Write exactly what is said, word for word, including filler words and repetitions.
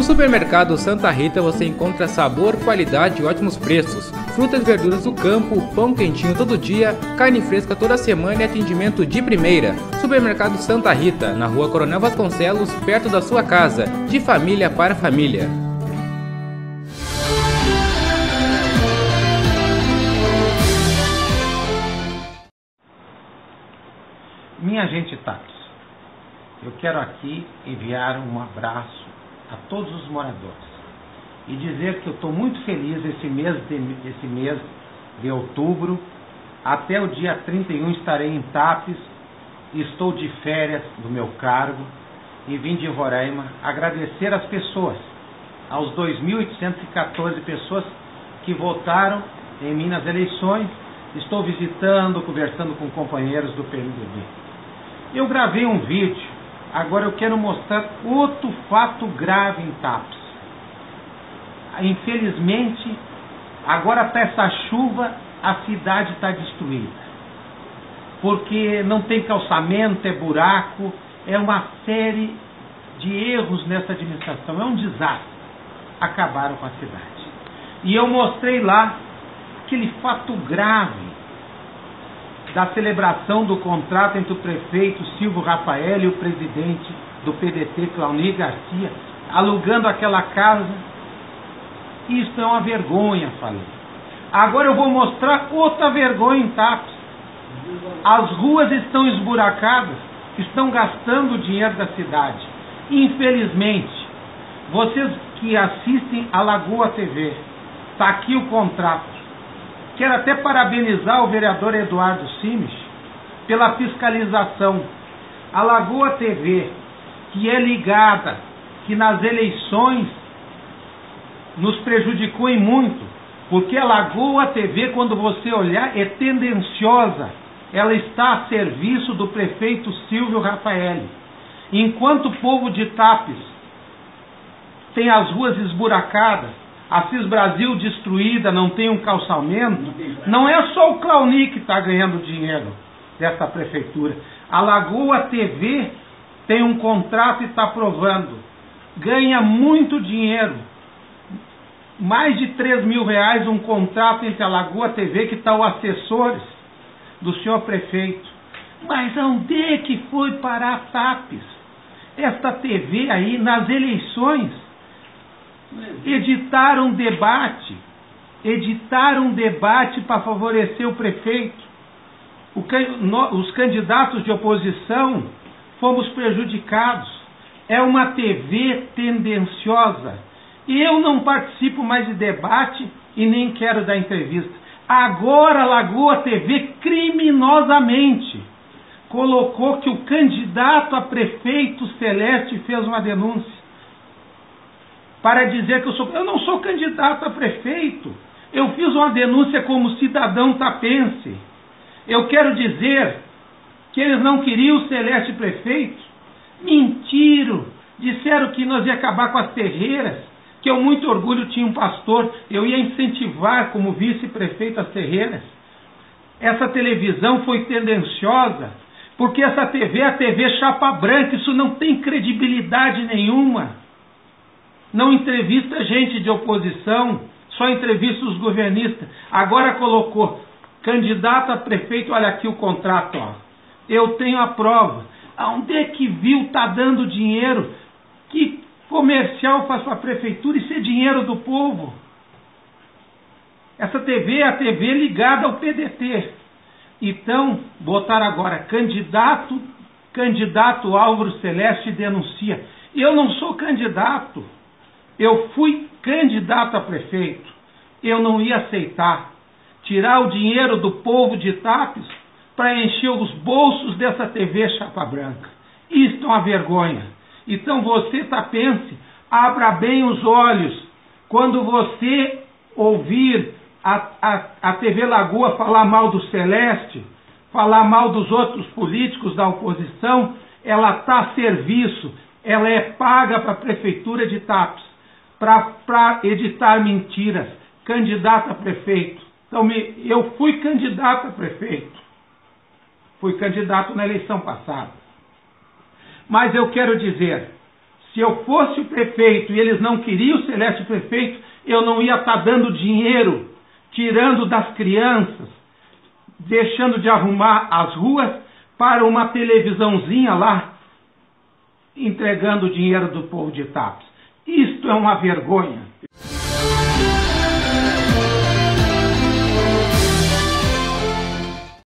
Supermercado Santa Rita você encontra sabor, qualidade e ótimos preços. Frutas e verduras do campo, pão quentinho todo dia, carne fresca toda semana e atendimento de primeira. Supermercado Santa Rita, na rua Coronel Vasconcelos, perto da sua casa. De família para família. Minha gente Taps, eu quero aqui enviar um abraço a todos os moradores e dizer que eu estou muito feliz esse mês, de, esse mês de outubro. Até o dia trinta e um estarei em Tapes, estou de férias do meu cargo e vim de Roraima agradecer as pessoas, aos dois mil oitocentos e quatorze pessoas que votaram em mim nas eleições. Estou visitando, conversando com companheiros do P M D B. Eu gravei um vídeo, agora eu quero mostrar outro fato grave em Tapes. Infelizmente, agora para essa chuva, a cidade está destruída. Porque não tem calçamento, é buraco, é uma série de erros nessa administração, é um desastre. Acabaram com a cidade. E eu mostrei lá aquele fato grave da celebração do contrato entre o prefeito Silvio Rafael e o presidente do P D T, Claunir Garcia, alugando aquela casa. Isso é uma vergonha, falei. Agora eu vou mostrar outra vergonha em Tapes. As ruas estão esburacadas, estão gastando o dinheiro da cidade. Infelizmente, vocês que assistem a Lagoa T V, está aqui o contrato. Quero até parabenizar o vereador Eduardo Simes pela fiscalização. A Lagoa T V, que é ligada, que nas eleições nos prejudicou em muito, porque a Lagoa T V, quando você olhar, é tendenciosa. Ela está a serviço do prefeito Silvio Rafael. Enquanto o povo de Tapes tem as ruas esburacadas, a Cis Brasil destruída, não tem um calçamento, não é só o Claunir que está ganhando dinheiro dessa prefeitura. A Lagoa T V tem um contrato e está aprovando. Ganha muito dinheiro. Mais de três mil reais um contrato entre a Lagoa T V, que está os assessores do senhor prefeito. Mas onde é que foi parar a Tapes? Esta T V aí, nas eleições, editaram um debate, editaram um debate para favorecer o prefeito. O, no, os candidatos de oposição fomos prejudicados. É uma T V tendenciosa. E eu não participo mais de debate e nem quero dar entrevista. Agora a Lagoa T V criminosamente colocou que o candidato a prefeito Celeste fez uma denúncia para dizer que eu sou... Eu não sou candidato a prefeito. Eu fiz uma denúncia como cidadão tapense. Eu quero dizer que eles não queriam o Celeste prefeito. Mentiram. Disseram que nós ia acabar com as terreiras, que eu muito orgulho tinha um pastor, eu ia incentivar como vice-prefeito as terreiras. Essa televisão foi tendenciosa, porque essa T V é a T V chapa branca, isso não tem credibilidade nenhuma. Não entrevista gente de oposição, só entrevista os governistas. Agora colocou candidato a prefeito, olha aqui o contrato, ó. Eu tenho a prova. Aonde é que viu tá dando dinheiro? Que comercial faz para a prefeitura? Isso é dinheiro do povo. Essa T V é a T V ligada ao P D T. Então, botaram agora candidato, candidato Álvaro Celeste denuncia. Eu não sou candidato. Eu fui candidato a prefeito. Eu não ia aceitar tirar o dinheiro do povo de Tapes para encher os bolsos dessa T V chapa branca. Isso é uma vergonha. Então você, tapense, abra bem os olhos. Quando você ouvir a, a, a T V Lagoa falar mal do Celeste, falar mal dos outros políticos da oposição, ela está a serviço, ela é paga para a prefeitura de Tapes, para editar mentiras, candidato a prefeito. Então, me, eu fui candidato a prefeito, fui candidato na eleição passada. Mas eu quero dizer, Se eu fosse o prefeito e eles não queriam o Celeste prefeito, eu não ia estar dando dinheiro, tirando das crianças, deixando de arrumar as ruas para uma televisãozinha lá, entregando o dinheiro do povo de Tapes. Isto é uma vergonha.